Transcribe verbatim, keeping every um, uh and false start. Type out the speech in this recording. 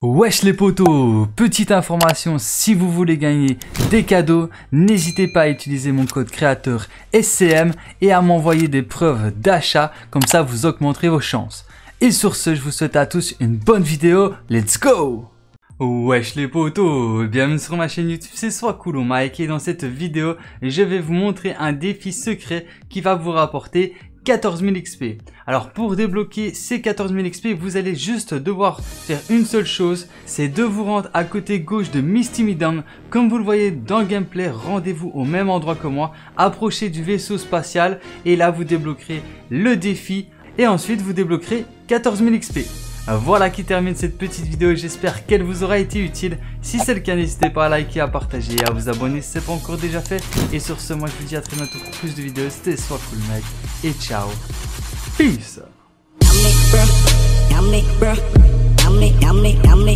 Wesh les potos, petite information, si vous voulez gagner des cadeaux, n'hésitez pas à utiliser mon code créateur S C M et à m'envoyer des preuves d'achat, comme ça vous augmenterez vos chances. Et sur ce, je vous souhaite à tous une bonne vidéo, let's go! Wesh les potos, bienvenue sur ma chaîne YouTube, c'est Swakcool Mike et dans cette vidéo, je vais vous montrer un défi secret qui va vous rapporter quatorze mille X P. Alors pour débloquer ces quatorze mille X P, vous allez juste devoir faire une seule chose, c'est de vous rendre à côté gauche de Misty Meadow. Comme vous le voyez dans le gameplay, rendez-vous au même endroit que moi, approchez du vaisseau spatial et là vous débloquerez le défi et ensuite vous débloquerez quatorze mille X P. Voilà qui termine cette petite vidéo, j'espère qu'elle vous aura été utile. Si c'est le cas, n'hésitez pas à liker, à partager et à vous abonner si ce n'est pas encore déjà fait. Et sur ce, moi je vous dis à très bientôt pour plus de vidéos. C'était Swakcool Mike et ciao. Peace.